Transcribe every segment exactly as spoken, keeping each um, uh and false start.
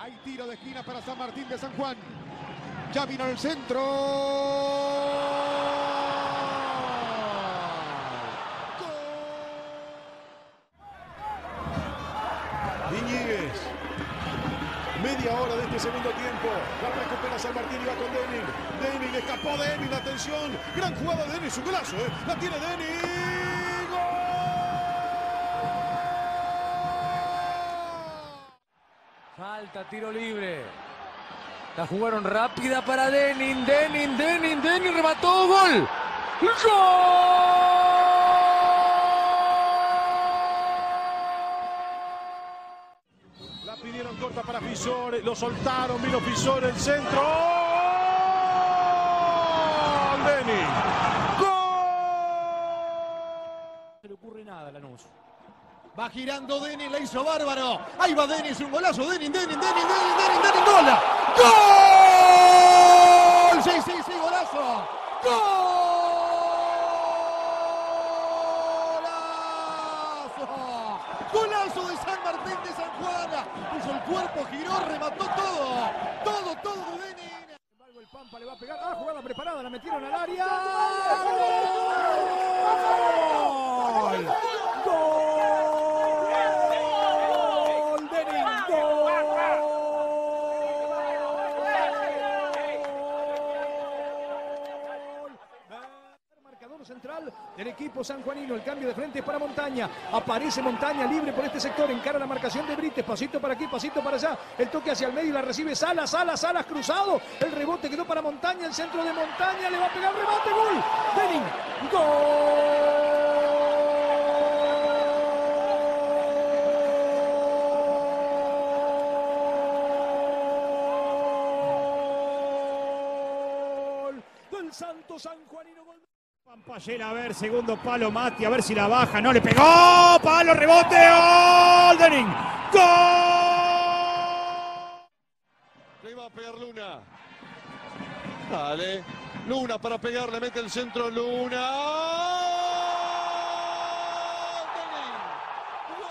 Hay tiro de esquina para San Martín de San Juan. Ya vino el centro. ¡Gol! Iñiguez. Media hora de este segundo tiempo. La recupera San Martín y va con Denin. Denin, escapó Denin, atención. Gran jugada de Denin, su golazo, ¿eh? La tiene Denin. ¡Gol! Falta, tiro libre. La jugaron rápida para Denin. Denin, Denin, Denin, remató, gol. ¡Gol! La pidieron corta para Fisore, lo soltaron, vino Fisore, el centro. ¡Gol! Denin. ¡Gol! No se le ocurre nada a Lanús. Va girando Denin, la hizo bárbaro. Ahí va Denin, es un golazo. Denin, Denin, Denin, Denin, Denin, Denin, gola. ¡Gol! Sí, sí, sí, golazo. ¡Golazo! Golazo de San Martín de San Juan. Puso el cuerpo, giró, remató todo. Todo, todo de Denin. Sin embargo, el Pampa le va a pegar. Ah, jugada preparada, la metieron al área. ¡Gol! ¡Gol! ¡Denin! ¡Gol! Marcador central del equipo sanjuanino. El cambio de frente es para Montaña. Aparece Montaña libre por este sector. Encara la marcación de Brites. Pasito para aquí, pasito para allá. El toque hacia el medio y la recibe Salas. Salas, Salas cruzado. El rebote quedó para Montaña. El centro de Montaña. Le va a pegar remate. Gol. Denin. Gol del Santo Sanjuanino. Gol. Pampallera, a ver, segundo palo, Mati, a ver si la baja, no le pegó, palo, rebote, gol, Denin, gol. Le va a pegar Luna. Dale, Luna para pegarle, mete el centro, Luna. Denin. ¡Gol!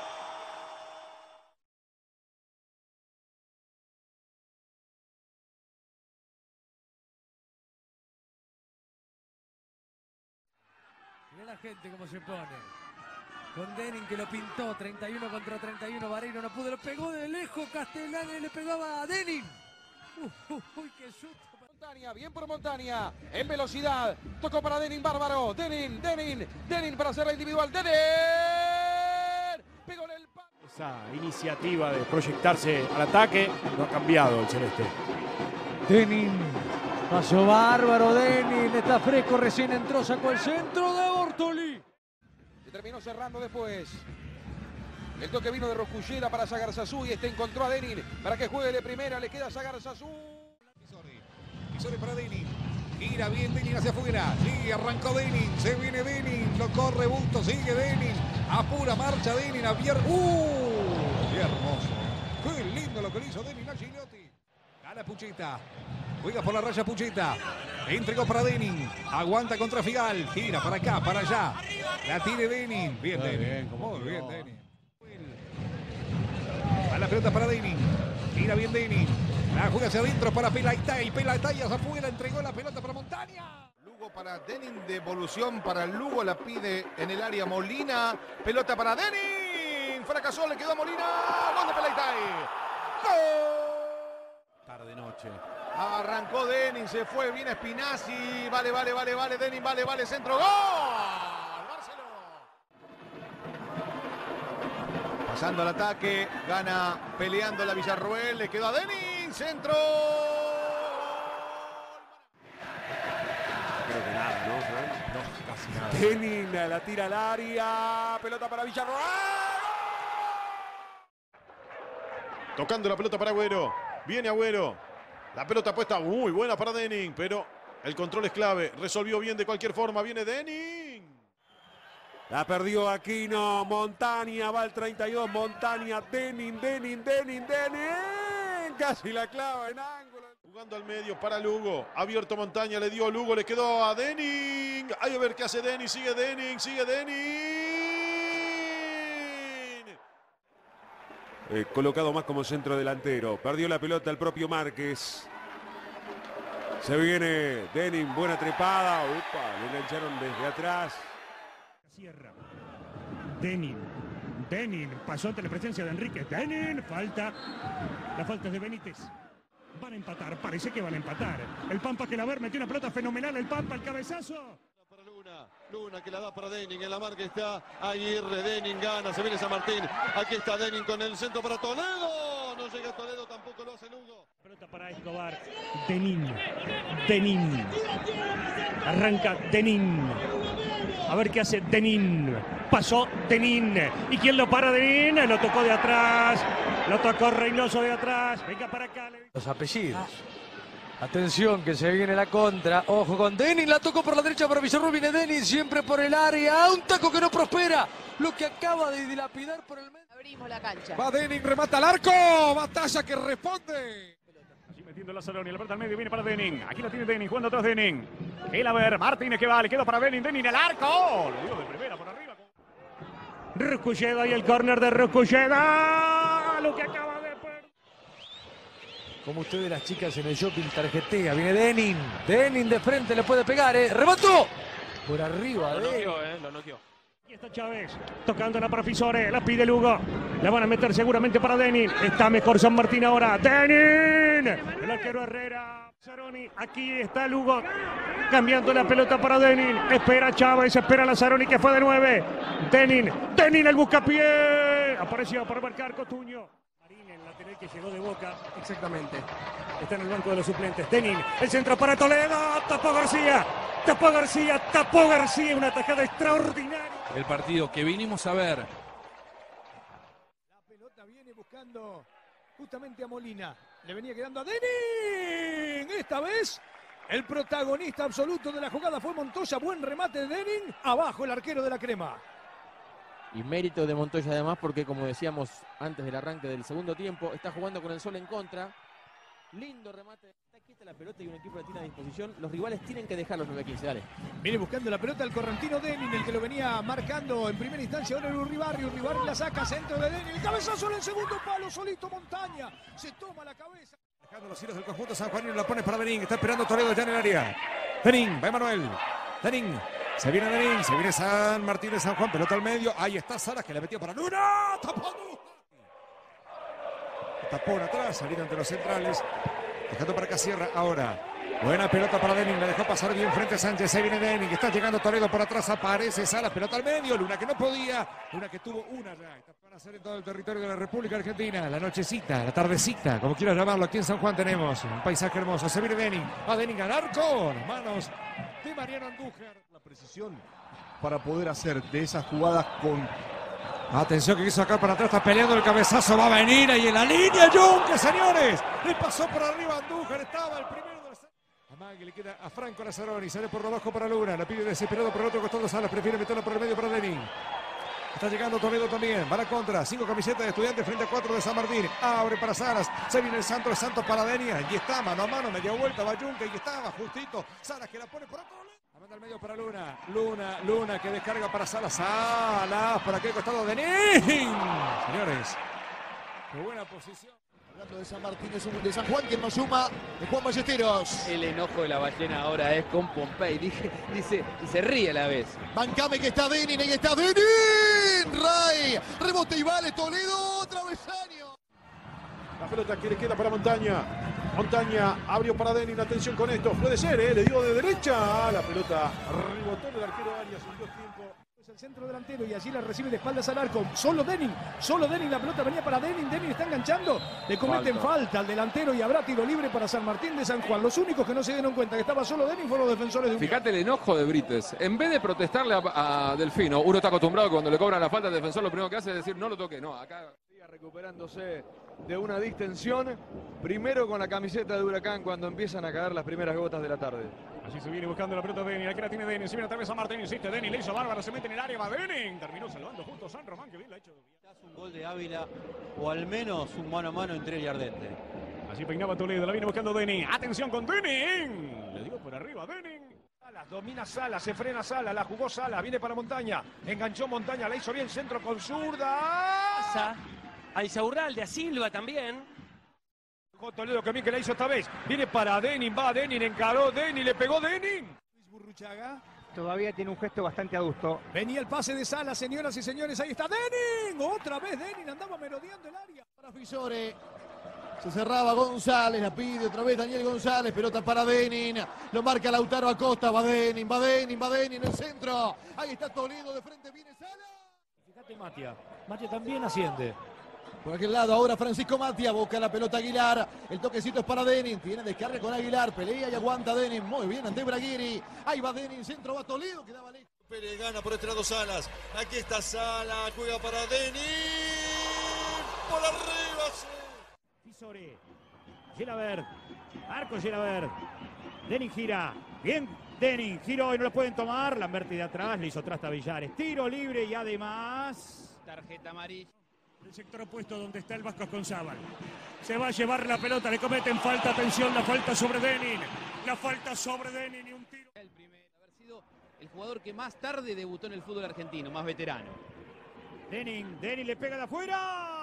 Mirá la gente cómo se pone. Con Denin que lo pintó, treinta y uno contra treinta y uno, Vareiro no pudo, lo pegó de lejos, Castellani le pegaba a Denin. Uh, uh, uy, qué susto. Montaña, bien por Montaña, en velocidad, tocó para Denin, bárbaro, Denin, Denin, Denin para hacer la individual, Denin, pegó en el palo. Esa iniciativa de proyectarse al ataque no ha cambiado el celeste. Denin, pasó bárbaro Denin, está fresco, recién entró, sacó el centro de Bortoli. Se terminó cerrando después. El toque vino de Roscullera para Sagarzazú y este encontró a Denin para que juegue de primera, le queda Sagarzazú. Fisore para Denin. Gira bien Denin hacia afuera. Sí, arrancó Denin. Se viene Denin. Lo corre Busto. Sigue Denin. Apura marcha Denin. Abierto. ¡Uh! ¡Qué hermoso! ¡Qué lindo lo que le hizo Denin a Gigliotti! Gana Pucheta. Juega por la raya Pucheta. Entregó para Denin. Aguanta contra Figal. Gira para acá, para allá. La tiene Denin. Bien Muy Denin. bien, cómo Muy bien giró. Denin. A la pelota para Denin. Gira bien Denin. La juega hacia adentro para Pelatay. Pelatay hacia afuera. Entregó la pelota para Montaña. Lugo para Denin, devolución para Lugo, la pide en el área Molina. Pelota para Denin. Fracasó, le quedó a Molina. Gol de Pelatay. ¡Gol! Tarde noche. Arrancó Denin, se fue, viene Spinazzi. Vale, vale, vale, vale. Denin, vale, vale. Centro. ¡Gol! Barcelona. Pasando al ataque, gana peleando la Villarroel, le quedó a Denin, centro. Creo que nada, ¿no? No, casi nada. Denin la tira al área. Pelota para Villarroel. Tocando la pelota para Agüero. Viene Agüero. La pelota puesta muy buena para Denin, pero el control es clave. Resolvió bien de cualquier forma. Viene Denin. La perdió Aquino. Montaña va al treinta y dos. Montaña, Denin, Denin, Denin, Denin. Casi la clava en ángulo. Jugando al medio para Lugo. Abierto Montaña, le dio Lugo, le quedó a Denin. Hay a ver qué hace Denin. Sigue Denin, sigue Denin. eh, colocado más como centro delantero. Perdió la pelota el propio Márquez. Se viene Denin, buena trepada. Upa, le engancharon desde atrás. Sierra. Denin. Denin. Pasó ante la presencia de Enrique. Denin. Falta. La falta es de Benítez. Van a empatar. Parece que van a empatar. El Pampa que la ver metió una pelota fenomenal. El Pampa, el cabezazo. Para Luna. Luna que la da para Denin. En la marca está Aguirre. Denin gana. Se viene San Martín. Aquí está Denin con el centro para Toledo. No llega Toledo. Tampoco lo hace Lugo. Pelota para Escobar. Denin. Denin. Arranca Denin. A ver qué hace Denin. Pasó Denin. ¿Y quién lo para? Denin. Lo tocó de atrás. Lo tocó Reynoso de atrás. Venga para acá. Los apellidos. Atención que se viene la contra. Ojo con Denin. La tocó por la derecha para Villarruel. Viene Denin siempre por el área. Un taco que no prospera. Lo que acaba de dilapidar por el medio. Abrimos la cancha. Va Denin, remata al arco. Batalla que responde. Allí metiendo la Saroni. La pelota al medio viene para Denin. Aquí la tiene Denin. Jugando atrás Denin. El a ver. Martínez que va. Le queda para Denin. Denin al arco. Lo dio de primera por arriba. Rusculleda y el córner de Rusculleda. Lo que acaba de perder. Como ustedes las chicas en el shopping tarjetea. Viene Denin. Denin de frente le puede pegar. Eh. ¡Remató! Por arriba. Lo noqueó, eh. Lo noqueó. Aquí está Chávez, tocándola para Fisore, la pide Lugo, la van a meter seguramente para Denin, está mejor San Martín ahora, Denin, el arquero Herrera, Saroni, aquí está Lugo, cambiando la pelota para Denin, espera Chávez, espera la Saroni que fue de nueve, Denin, Denin el buscapié, apareció para marcar Cotuño. Marín, el lateral que llegó de Boca, exactamente, está en el banco de los suplentes, Denin, el centro para Toledo, tapó García, tapó García, tapó García, una tajada extraordinaria. El partido que vinimos a ver. La pelota viene buscando justamente a Molina. Le venía quedando a Denin. Esta vez el protagonista absoluto de la jugada fue Montoya. Buen remate de Denin. Abajo el arquero de la Crema. Y mérito de Montoya además porque, como decíamos antes del arranque del segundo tiempo, está jugando con el sol en contra. Lindo remate. Está quieta la pelota y un equipo la tiene a disposición. Los rivales tienen que dejar los nueve quince. Dale. Viene buscando la pelota el correntino Denin, el que lo venía marcando en primera instancia. Ahora el Urribarri. Urribarri la saca, centro de Denin. El cabezazo en el segundo palo. Solito Montaña. Se toma la cabeza. Dejando los hilos del conjunto sanjuanino. La pone para Denin. Está esperando Toledo ya en el área. Denin. Va Emanuel. Denin. Se viene Denin. Se viene San Martín de San Juan. Pelota al medio. Ahí está Salas que la metió para Luna. Tapó Luna. Tapón atrás, salido entre los centrales, dejando para acá Sierra ahora. Buena pelota para Denin, la dejó pasar bien frente a Sánchez. Ahí viene Denin, está llegando Toledo por atrás, aparece Salas, pelota al medio. Luna que no podía, Luna que tuvo una ya. Está para hacer en todo el territorio de la República Argentina. La nochecita, la tardecita, como quieras llamarlo. Aquí en San Juan tenemos un paisaje hermoso. Se viene Denin, va Denin al arco, las manos de Mariano Andújar. La precisión para poder hacer de esas jugadas con... Atención que quiso sacar para atrás, está peleando el cabezazo, va a venir ahí en la línea, Junque, señores. Le pasó por arriba Andújar, estaba el primero de la... Amague, le queda a Franco Lazzaroni, sale por lo bajo para Luna, la pide desesperado por el otro costado Salas, prefiere meterla por el medio para Denin. Está llegando Toledo también, va a la contra, cinco camisetas de Estudiantes frente a cuatro de San Martín, abre para Salas, se viene el Santos, Santos para Denin, y está mano a mano, media vuelta, va Junque, y estaba justito, Salas que la pone por otro lado. La manda al medio para Luna, Luna, Luna que descarga para Salas, Salas, por aquel costado de Denin. Señores, qué buena posición. Hablando de San Martín, de San Juan, quien nos suma de Juan Ballesteros. El enojo de la ballena ahora es con Pompey. Dice, dice, y se ríe a la vez. Bancame que está Denin, ahí está Denin. Ray, rebote y vale Toledo, travesaño. La pelota que le queda para Montaña. Montaña abrió para Denin. Atención con esto. Puede ser, ¿eh? Le dio de derecha. La pelota rebotó en el arquero Arias. En dos tiempos. Es el centro delantero y allí la recibe de espaldas al arco. Solo Denin. Solo Denin. La pelota venía para Denin. Denin está enganchando. Le cometen falta. falta al delantero y habrá tiro libre para San Martín de San Juan. Los únicos que no se dieron cuenta que estaba solo Denin fueron los defensores de Unión. Fíjate el enojo de Brites. En vez de protestarle a, a Delfino, uno está acostumbrado cuando le cobran la falta al defensor, lo primero que hace es decir no lo toque. No, acá. Recuperándose de una distensión, primero con la camiseta de Huracán cuando empiezan a caer las primeras gotas de la tarde. Así se viene buscando la pelota Denin, aquí la tiene Denin, se viene otra vez a Martín, insiste Denin, le hizo bárbaro, se mete en el área, va Denin, terminó salvando junto a San Román, que bien la ha hecho. Un gol de Ávila o al menos un mano a mano entre él y Ardente. Así peinaba Toledo, la viene buscando Denin, atención con Denin, le dio por arriba Denin. Salas, domina Salas, se frena Salas, la jugó Salas, viene para Montaña, enganchó Montaña, la hizo bien, centro con zurda. Pasa. a Isaurralde, a Silva también. Toledo que bien que la hizo esta vez. Viene para Denin, va Denin, encaró Denin, le pegó Denin. Luis Burruchaga. Todavía tiene un gesto bastante adusto. Venía el pase de Salas, señoras y señores, ahí está Denin. Otra vez Denin, andaba merodeando el área. Para Fisore. Se cerraba González, la pide otra vez Daniel González, pelota para Denin, lo marca Lautaro Acosta, va Denin, va Denin, va Denin, en el centro, ahí está Toledo, de frente viene Sala. Fíjate Matia, Matia también asciende. Por aquel lado ahora Francisco Matia, busca la pelota Aguilar, el toquecito es para Denin, tiene descarga con Aguilar, pelea y aguanta Denin, muy bien ante Braguiri, ahí va Denin, centro va Toledo, quedaba lejos. Pérez gana por este lado Salas, aquí está Sala, juega para Denin, por arriba, sí. Fisore, Gelabert, Marco Gelabert, Denin gira, bien Denin, giró y no lo pueden tomar, Lamberti de atrás, le hizo trasta a Villares, tiro libre y además... Tarjeta amarilla. El sector opuesto donde está el Vasco Esconzábal, se va a llevar la pelota, le cometen falta, atención, la falta sobre Denin, la falta sobre Denin y un tiro. El primero, haber sido el jugador que más tarde debutó en el fútbol argentino, más veterano. Denin, Denin le pega de afuera.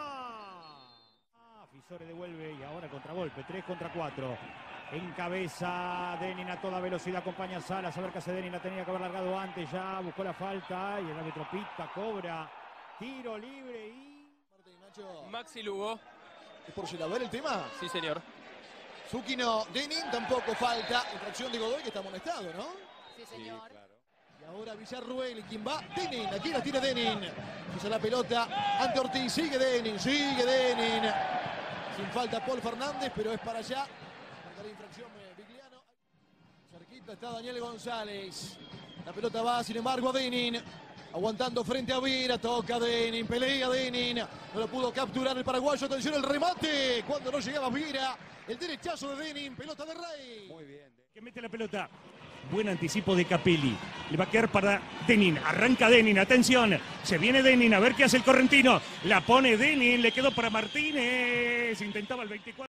Fisore devuelve y ahora contragolpe, tres contra cuatro. Encabeza Denin a toda velocidad, acompaña a Salas, a ver qué hace Denin, la tenía que haber largado antes ya, buscó la falta y el árbitro pita, cobra, tiro libre y... Maxi Lugo. ¿Es por Gelabert el tema? Sí, señor. Zucchi no, Denin tampoco falta, infracción de Godoy que está amonestado, ¿no? Sí, señor. Sí, claro. Y ahora Villarruel, quien va, Denin, aquí la tira Denin. Usa la pelota ante Ortiz, sigue Denin, sigue Denin. Sin falta Paul Fernández, pero es para allá. Marcará infracción Vigliano. Cerquita está Daniel González. La pelota va, sin embargo, a Denin. Aguantando frente a Vira, toca Denin, pelea Denin. No lo pudo capturar el paraguayo. Atención el remate. Cuando no llegaba Vira. El derechazo de Denin, pelota de Rey. Muy bien. Que mete la pelota. Buen anticipo de Capelli. Le va a quedar para Denin. Arranca Denin. Atención. Se viene Denin. A ver qué hace el correntino. La pone Denin. Le quedó para Martínez. Intentaba el veinticuatro.